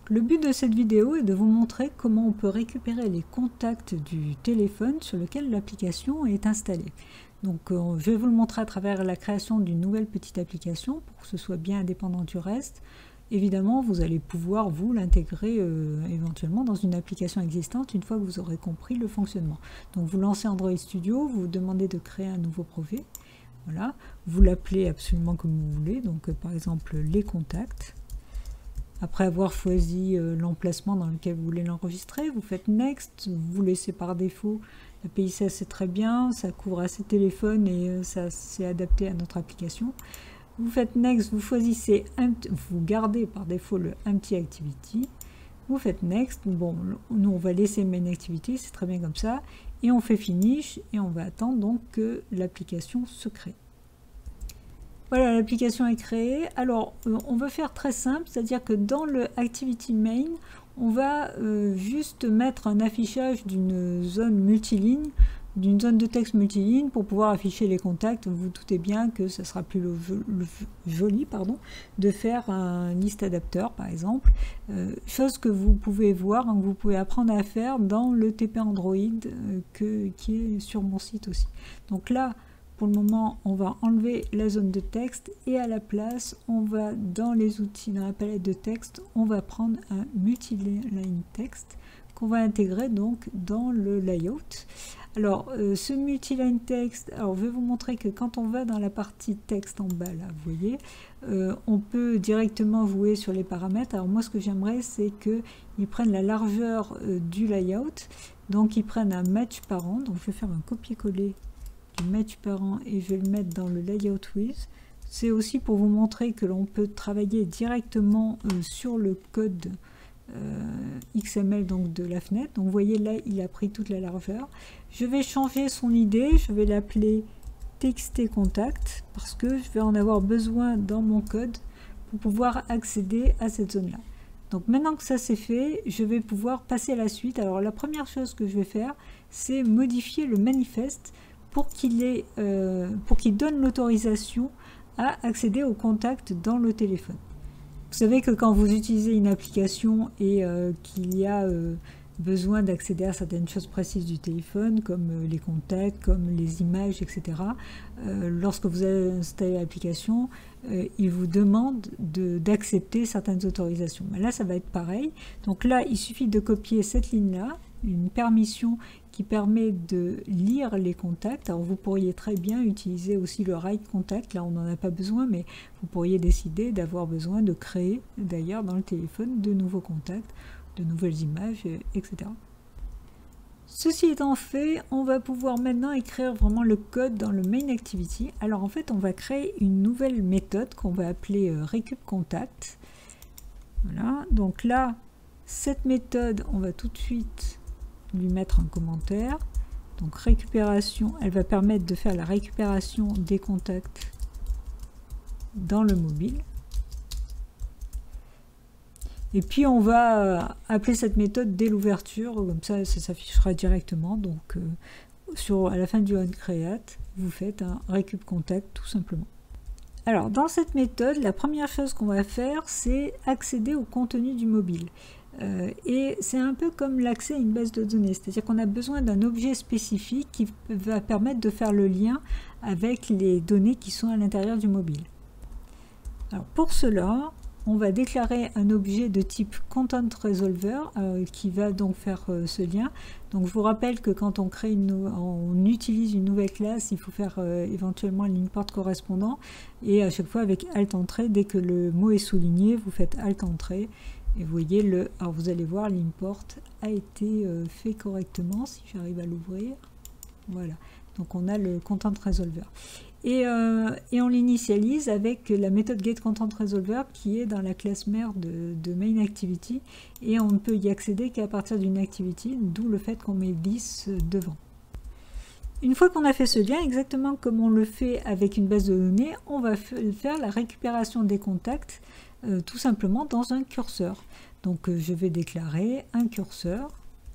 Le but de cette vidéo est de vous montrer comment on peut récupérer les contacts du téléphone sur lequel l'application est installée. Donc je vais vous le montrer à travers la création d'une nouvelle petite application pour que ce soit bien indépendant du reste. Évidemment, vous allez pouvoir vous l'intégrer éventuellement dans une application existante une fois que vous aurez compris le fonctionnement. Donc vous lancez Android Studio, vous demandez de créer un nouveau projet. Voilà, vous l'appelez absolument comme vous voulez, donc par exemple les contacts. Après avoir choisi l'emplacement dans lequel vous voulez l'enregistrer, vous faites Next, vous laissez par défaut l'API 16, c'est très bien, ça couvre assez de téléphones et ça c'est adapté à notre application. Vous faites Next, vous choisissez, vous gardez par défaut le Empty Activity, vous faites Next, bon, nous on va laisser Main Activity, c'est très bien comme ça, et on fait Finish, et on va attendre donc que l'application se crée. Voilà, l'application est créée. Alors, on va faire très simple, c'est-à-dire que dans le Activity Main, on va juste mettre un affichage d'une zone multiligne, d'une zone de texte multiligne pour pouvoir afficher les contacts. Vous vous doutez bien que ça sera plus joli de faire un list adapteur par exemple, chose que vous pouvez voir, que vous pouvez apprendre à faire dans le TP Android qui est sur mon site aussi. Donc là, pour le moment, on va enlever la zone de texte et à la place, on va dans les outils, dans la palette de texte, on va prendre un multiline text qu'on va intégrer donc dans le layout. Alors, ce multiline text, alors je vais vous montrer que quand on va dans la partie texte en bas, là, vous voyez, on peut directement jouer sur les paramètres. Alors moi, ce que j'aimerais, c'est qu'ils prennent la largeur du layout, donc ils prennent un match parent, donc je vais faire un copier-coller du match parent et je vais le mettre dans le layout with. C'est aussi pour vous montrer que l'on peut travailler directement sur le code XML donc de la fenêtre. Donc vous voyez là, il a pris toute la largeur. Je vais changer son idée, je vais l'appeler txt contact parce que je vais en avoir besoin dans mon code pour pouvoir accéder à cette zone là. Donc maintenant que ça c'est fait, je vais pouvoir passer à la suite. Alors la première chose que je vais faire, c'est modifier le manifeste pour qu'il donne l'autorisation à accéder au contact dans le téléphone. Vous savez que quand vous utilisez une application et qu'il y a besoin d'accéder à certaines choses précises du téléphone, comme les contacts, comme les images, etc., lorsque vous avez installé l'application, il vous demande d'accepter certaines autorisations. Mais là, ça va être pareil. Donc là, il suffit de copier cette ligne-là, une permission qui permet de lire les contacts. Alors vous pourriez très bien utiliser aussi le write contact, là on n'en a pas besoin, mais vous pourriez décider d'avoir besoin de créer d'ailleurs dans le téléphone de nouveaux contacts, de nouvelles images, etc. Ceci étant fait, on va pouvoir maintenant écrire vraiment le code dans le main activity. Alors en fait on va créer une nouvelle méthode qu'on va appeler recup contact. Voilà, donc là cette méthode on va tout de suite lui mettre un commentaire. Donc récupération, elle va permettre de faire la récupération des contacts dans le mobile. Et puis on va appeler cette méthode dès l'ouverture, comme ça s'affichera directement. Donc à la fin du onCreate, vous faites un récup contact tout simplement. Alors dans cette méthode, la première chose qu'on va faire, c'est accéder au contenu du mobile. Et c'est un peu comme l'accès à une base de données, c'est-à-dire qu'on a besoin d'un objet spécifique qui va permettre de faire le lien avec les données qui sont à l'intérieur du mobile. Alors pour cela, on va déclarer un objet de type Content Resolver qui va donc faire ce lien. Donc je vous rappelle que quand on crée on utilise une nouvelle classe, il faut faire éventuellement l'import correspondant et à chaque fois avec Alt Entrée, dès que le mot est souligné, vous faites Alt Entrée. Et vous voyez, alors vous allez voir, l'import a été fait correctement, si j'arrive à l'ouvrir. Voilà, donc on a le Content Resolver. Et on l'initialise avec la méthode getContentResolver qui est dans la classe mère de main activity. Et on ne peut y accéder qu'à partir d'une activity, d'où le fait qu'on met this devant. Une fois qu'on a fait ce lien, exactement comme on le fait avec une base de données, on va faire la récupération des contacts tout simplement dans un curseur. Donc je vais déclarer un curseur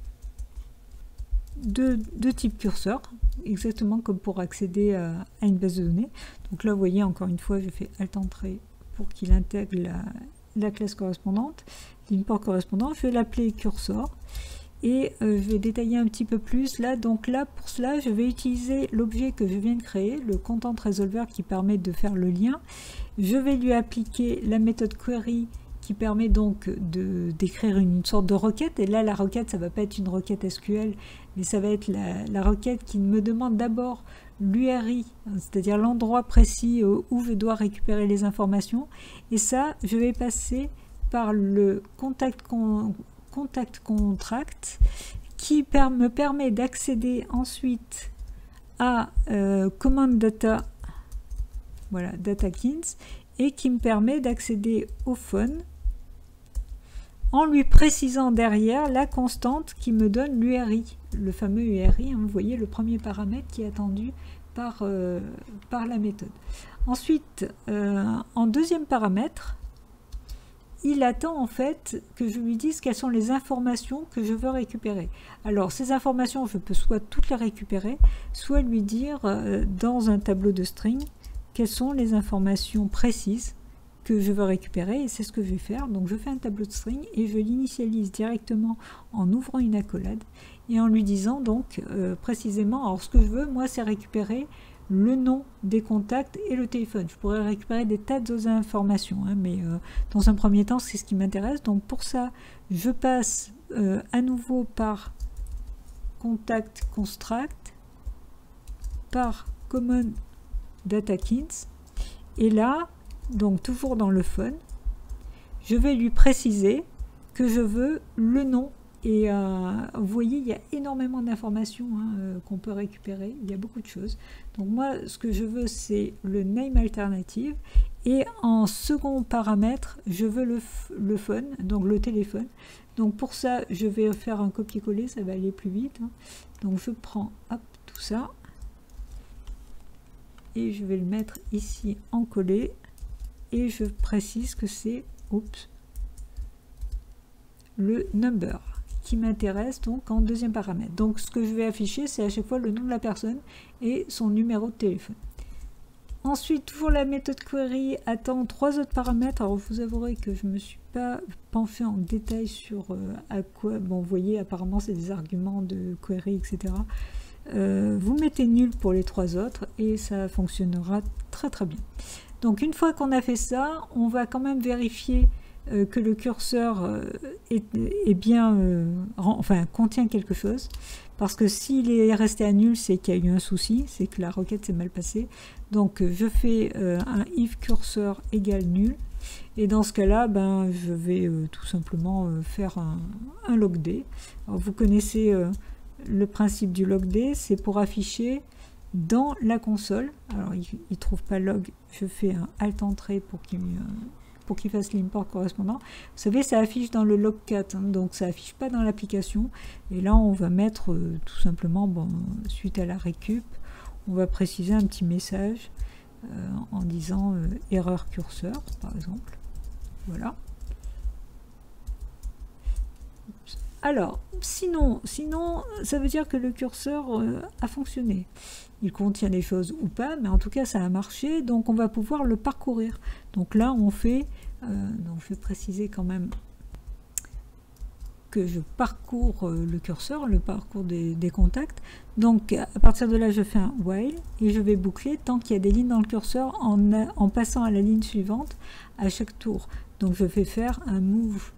de type curseur, exactement comme pour accéder à une base de données. Donc là vous voyez encore une fois je fais Alt Entrée pour qu'il intègre la classe correspondante, l'import correspondant, je vais l'appeler cursor. Et je vais détailler un petit peu plus là. Donc là, pour cela, je vais utiliser l'objet que je viens de créer, le content resolver qui permet de faire le lien. Je vais lui appliquer la méthode query qui permet donc d'écrire une sorte de requête. Et là, la requête, ça ne va pas être une requête SQL, mais ça va être la requête qui me demande d'abord l'URI, c'est-à-dire l'endroit précis où je dois récupérer les informations. Et ça, je vais passer par le contact contract qui me permet d'accéder ensuite à command data, voilà, datakins, et qui me permet d'accéder au phone en lui précisant derrière la constante qui me donne l'URI, le fameux URI, hein, vous voyez le premier paramètre qui est attendu par la méthode. Ensuite, en deuxième paramètre, il attend en fait que je lui dise quelles sont les informations que je veux récupérer. Alors ces informations, je peux soit toutes les récupérer, soit lui dire dans un tableau de string quelles sont les informations précises que je veux récupérer, et c'est ce que je vais faire. Donc je fais un tableau de string et je l'initialise directement en ouvrant une accolade et en lui disant donc précisément, alors ce que je veux moi c'est récupérer le nom des contacts et le téléphone. Je pourrais récupérer des tas d'autres informations, hein, mais dans un premier temps, c'est ce qui m'intéresse. Donc pour ça, je passe à nouveau par contact construct, par common datakins, et là, donc toujours dans le phone, je vais lui préciser que je veux le nom. Et vous voyez, il y a énormément d'informations hein, qu'on peut récupérer, il y a beaucoup de choses. Donc moi, ce que je veux, c'est le name alternative. Et en second paramètre, je veux le phone, donc le téléphone. Donc pour ça, je vais faire un copier-coller, ça va aller plus vite. Hein. Donc je prends hop, tout ça. Et je vais le mettre ici en collé. Et je précise que c'est, oups, le number qui m'intéresse donc en deuxième paramètre. Donc ce que je vais afficher, c'est à chaque fois le nom de la personne et son numéro de téléphone. Ensuite, toujours la méthode query attend trois autres paramètres. Alors je vous avouerai que je ne me suis pas penché en détail sur à quoi. Bon, vous voyez, apparemment c'est des arguments de query, etc. Vous mettez nul pour les trois autres et ça fonctionnera très très bien. Donc une fois qu'on a fait ça, on va quand même vérifier que le curseur est bien, enfin contient quelque chose, parce que s'il est resté à nul, c'est qu'il y a eu un souci, c'est que la requête s'est mal passée. Donc je fais un if cursor égale nul, et dans ce cas-là, ben, je vais tout simplement faire un logd. Alors vous connaissez le principe du logd, c'est pour afficher dans la console. Alors il ne trouve pas log, je fais un alt entrée pour qu'il fasse l'import correspondant. Vous savez, ça affiche dans le log4, hein, donc ça affiche pas dans l'application. Et là, on va mettre tout simplement, bon, suite à la récup, on va préciser un petit message en disant erreur curseur, par exemple. Voilà. Alors, sinon, ça veut dire que le curseur a fonctionné. Il contient des choses ou pas, mais en tout cas, ça a marché, donc on va pouvoir le parcourir. Donc là, on fait, donc je vais préciser quand même que je parcours le curseur, le parcours des contacts. Donc à partir de là, je fais un while et je vais boucler tant qu'il y a des lignes dans le curseur en passant à la ligne suivante à chaque tour. Donc je vais faire un move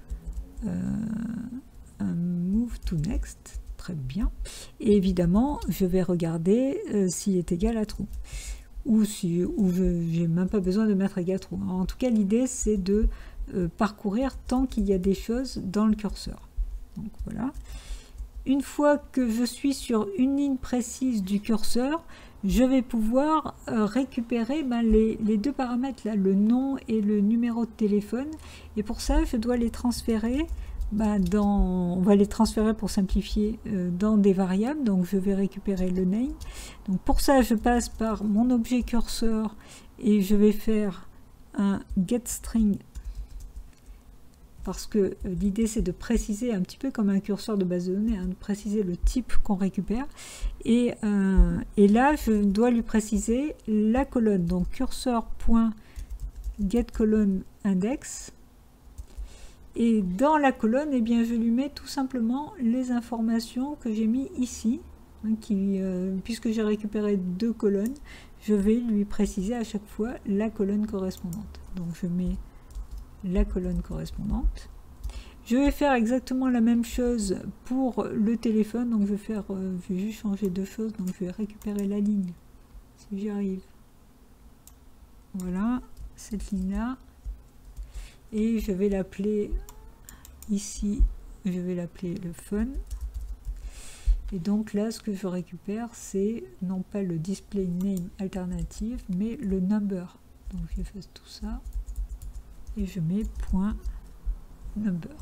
to next, très bien. Et évidemment, je vais regarder s'il est égal à true. Ou je n'ai même pas besoin de mettre égal true. En tout cas, l'idée, c'est de parcourir tant qu'il y a des choses dans le curseur. Donc voilà. Une fois que je suis sur une ligne précise du curseur, je vais pouvoir récupérer les deux paramètres, là, le nom et le numéro de téléphone. Et pour ça, je dois les transférer. On va les transférer pour simplifier dans des variables. Donc je vais récupérer le name. Donc pour ça, je passe par mon objet curseur et je vais faire un getString, parce que l'idée c'est de préciser un petit peu comme un curseur de base de données, hein, de préciser le type qu'on récupère. Et là, je dois lui préciser la colonne. Donc curseur.getColonneIndex. Et dans la colonne, eh bien, je lui mets tout simplement les informations que j'ai mis ici, hein, puisque j'ai récupéré 2 colonnes, je vais lui préciser à chaque fois la colonne correspondante. Donc je mets la colonne correspondante. Je vais faire exactement la même chose pour le téléphone, donc je vais juste changer 2 choses, donc je vais récupérer la ligne, si j'y arrive. Voilà, cette ligne-là. Et je vais l'appeler ici, je vais l'appeler le fun. Et donc là, ce que je récupère, c'est non pas le display name alternative, mais le number. Donc j'efface tout ça et je mets point number.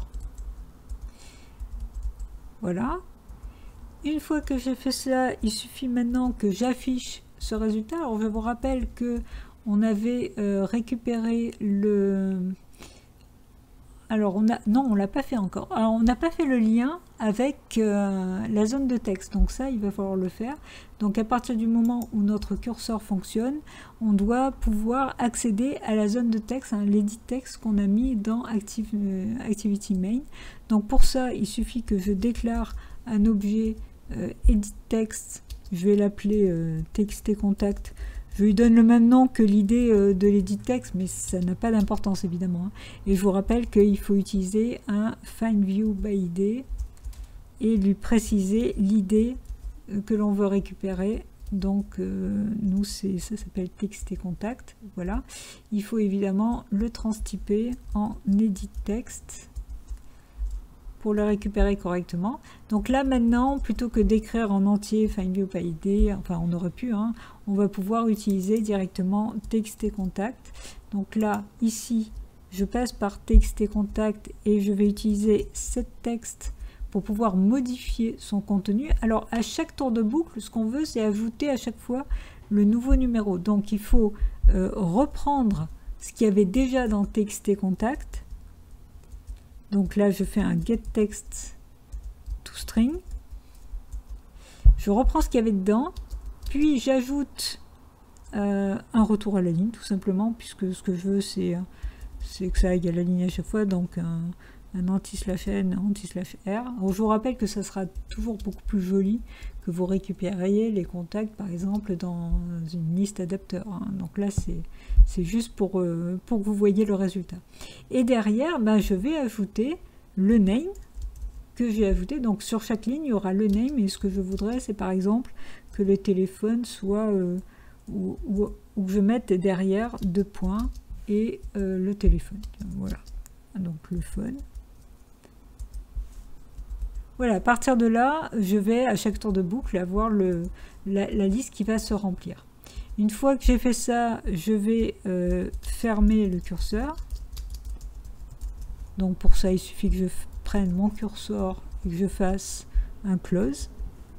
Voilà. Une fois que j'ai fait ça, il suffit maintenant que j'affiche ce résultat. Alors je vous rappelle que on avait récupéré le... Alors non, on l'a pas fait encore. Alors on n'a pas fait le lien avec la zone de texte. Donc ça, il va falloir le faire. Donc à partir du moment où notre curseur fonctionne, on doit pouvoir accéder à la zone de texte, hein, l'edit texte qu'on a mis dans Activity Main. Donc pour ça, il suffit que je déclare un objet edit text. Je vais l'appeler txt-contact. Je lui donne le même nom que l'idée de l'edit text, mais ça n'a pas d'importance évidemment. Hein. Et je vous rappelle qu'il faut utiliser un find view by ID et lui préciser l'idée que l'on veut récupérer. Donc nous, ça s'appelle txt-contact. Voilà. Il faut évidemment le transtyper en edit text pour le récupérer correctement. Donc là maintenant, plutôt que d'écrire en entier find view by ID, enfin on aurait pu, hein, on va pouvoir utiliser directement txt-contact. Donc là, ici, je passe par txt-contact et je vais utiliser setText pour pouvoir modifier son contenu. Alors à chaque tour de boucle, ce qu'on veut, c'est ajouter à chaque fois le nouveau numéro. Donc il faut reprendre ce qu'il y avait déjà dans txt-contact. Donc là, je fais un getText toString. Je reprends ce qu'il y avait dedans, puis j'ajoute un retour à la ligne, tout simplement, puisque ce que je veux, c'est que ça aille à la ligne à chaque fois, donc un anti/n, anti/r. Alors, je vous rappelle que ça sera toujours beaucoup plus joli que vous récupériez les contacts, par exemple, dans une liste adapteur. Hein. Donc là, c'est juste pour que vous voyez le résultat. Et derrière, ben, je vais ajouter le name que j'ai ajouté. Donc sur chaque ligne, il y aura le name. Et ce que je voudrais, c'est par exemple que le téléphone soit... ou que je mette derrière 2 points et le téléphone. Voilà. Donc le phone. Voilà, à partir de là, je vais à chaque tour de boucle avoir la liste qui va se remplir. Une fois que j'ai fait ça, je vais fermer le curseur. Donc pour ça, il suffit que je prenne mon curseur et que je fasse un close.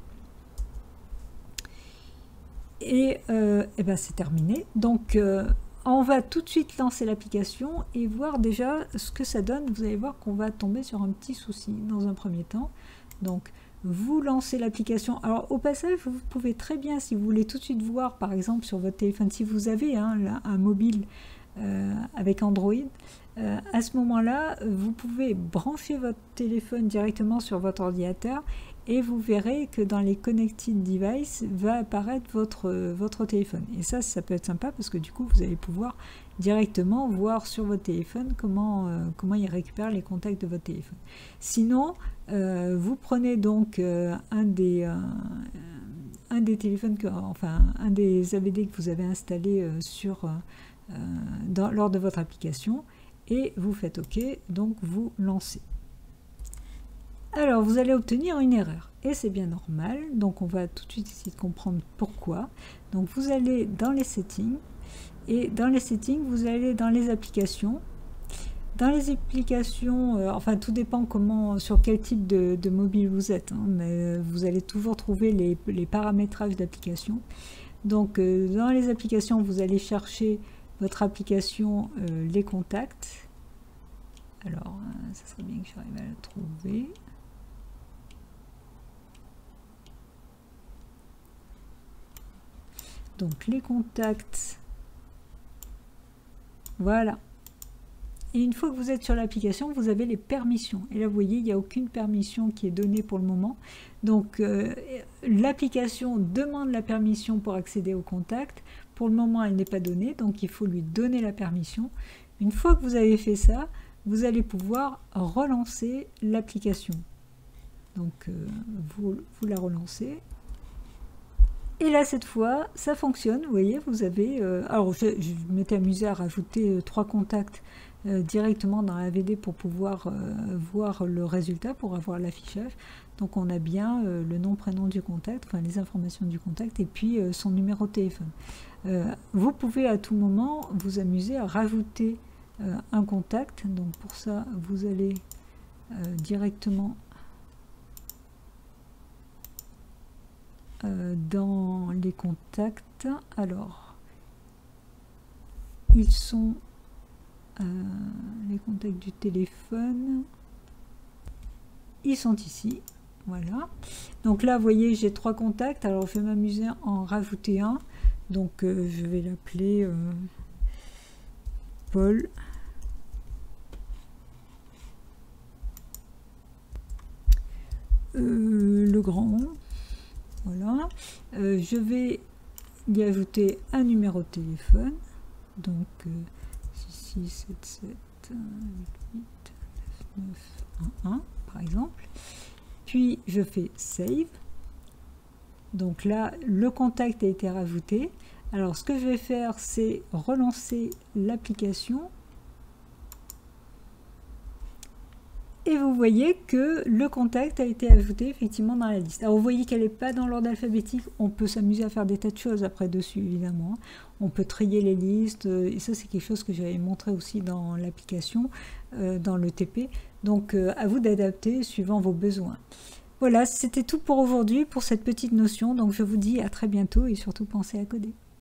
Et ben c'est terminé. Donc on va tout de suite lancer l'application et voir déjà ce que ça donne. Vous allez voir qu'on va tomber sur un petit souci dans un premier temps. Donc vous lancez l'application. Alors au passage, vous pouvez très bien, si vous voulez tout de suite voir, par exemple sur votre téléphone, si vous avez un mobile avec Android, à ce moment-là, vous pouvez brancher votre téléphone directement sur votre ordinateur et vous verrez que dans les Connected Devices va apparaître votre téléphone. Et ça peut être sympa parce que du coup, vous allez pouvoir directement voir sur votre téléphone comment il récupère les contacts de votre téléphone. Sinon, vous prenez donc un des téléphones, un des AVD que vous avez installé lors de votre application et vous faites OK, donc vous lancez. Alors, vous allez obtenir une erreur, et c'est bien normal, donc on va tout de suite essayer de comprendre pourquoi. Donc vous allez dans les settings, et dans les settings, vous allez dans les applications. Dans les applications, enfin tout dépend sur quel type de mobile vous êtes, hein, mais vous allez toujours trouver les paramétrages d'application. Donc dans les applications, vous allez chercher votre application les contacts. Alors, ça serait bien que j'arrive à la trouver. Donc les contacts, voilà. Et une fois que vous êtes sur l'application, vous avez les permissions. Et là, vous voyez, il n'y a aucune permission qui est donnée pour le moment. Donc, l'application demande la permission pour accéder au contact. Pour le moment, elle n'est pas donnée, donc il faut lui donner la permission. Une fois que vous avez fait ça, vous allez pouvoir relancer l'application. Donc, vous la relancez. Et là, cette fois, ça fonctionne. Vous voyez, vous avez... alors, je m'étais amusée à rajouter 3 contacts directement dans la VD pour pouvoir voir le résultat, pour avoir l'affichage. Donc, on a bien le nom, prénom du contact, enfin les informations du contact, et puis son numéro de téléphone. Vous pouvez à tout moment vous amuser à rajouter un contact. Donc, pour ça, vous allez directement... dans les contacts. Alors, ils sont les contacts du téléphone, ils sont ici, voilà. Donc là, vous voyez, j'ai 3 contacts. Alors, je vais m'amuser à en rajouter un. Donc, je vais l'appeler Paul. Legrand. Voilà, je vais y ajouter un numéro de téléphone, donc 6677 889911 par exemple, puis je fais Save. Donc là, le contact a été rajouté. Alors ce que je vais faire, c'est relancer l'application. Et vous voyez que le contact a été ajouté effectivement dans la liste. Alors vous voyez qu'elle n'est pas dans l'ordre alphabétique. On peut s'amuser à faire des tas de choses après dessus, évidemment. On peut trier les listes. Et ça, c'est quelque chose que j'avais montré aussi dans l'application, dans le TP. Donc à vous d'adapter suivant vos besoins. Voilà, c'était tout pour aujourd'hui, pour cette petite notion. Donc je vous dis à très bientôt et surtout pensez à coder.